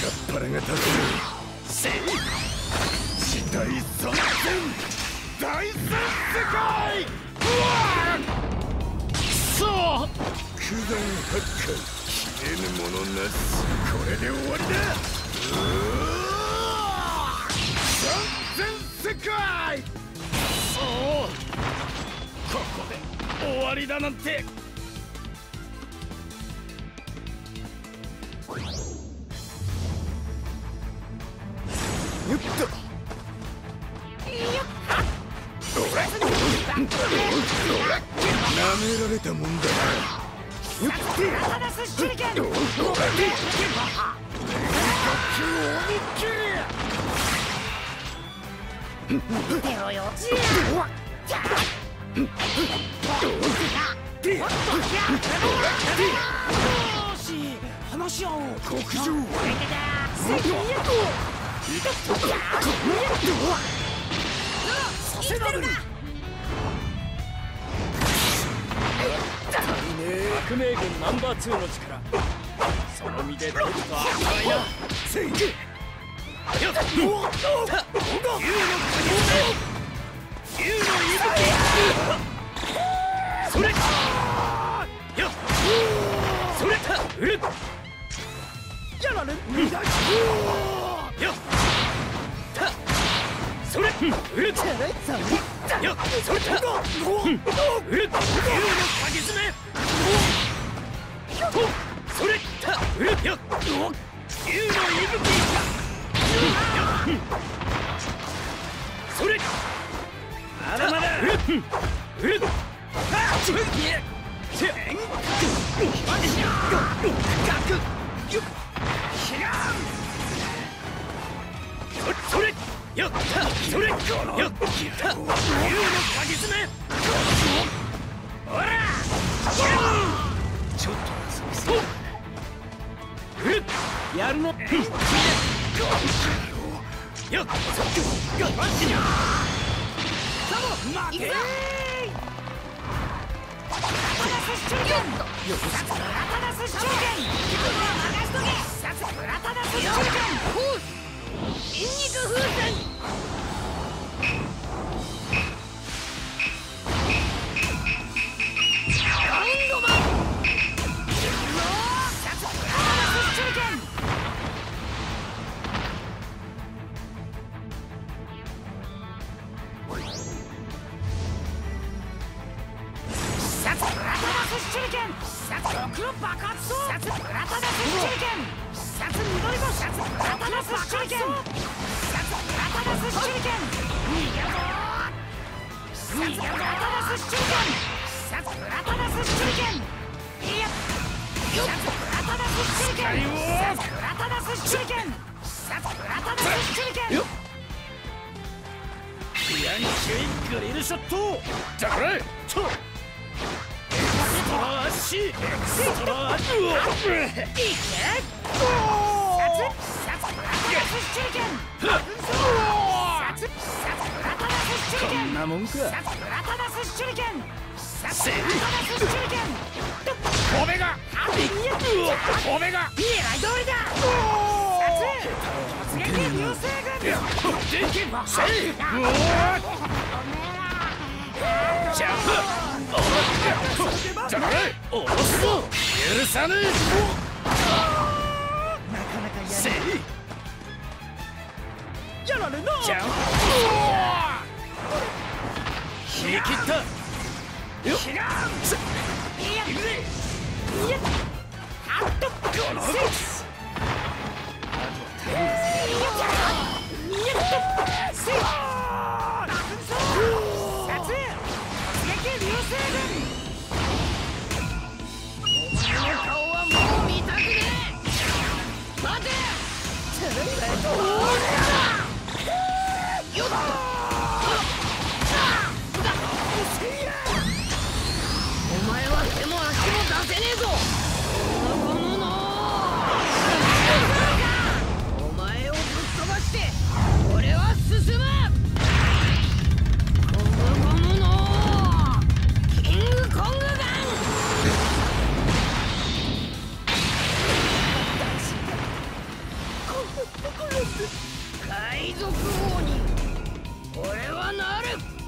っ腹が立つ。せい地大三千大戦世界。くそ九段八回切れぬものなし。これで終わりだ。三千世界。そうここで終わりだなんて。ゆっとなめられたもんだな。ゆっと話し合おう。極上させられる。 革命軍ナンバー2の力、その身で取るとは甘いな。 せいけ。 竜の影の息吹。それよっそれうるやられみだ。 よっそれうるよっそれうる竜の影爪。それうるよっ竜の息吹。それまだまだうるそれよったそれよった竜の影爪。ほらちょっとそうやるのよっ負けグリルショットだからと足こんなもんか。おめがおめがジャンプだからおろすぞ許さねえ。なかなかやれやられな。ジャンプ引き切ったよっお前は手も足も出せねえぞ。お前をぶっ飛ばして俺は進む。 海賊王に俺はなる。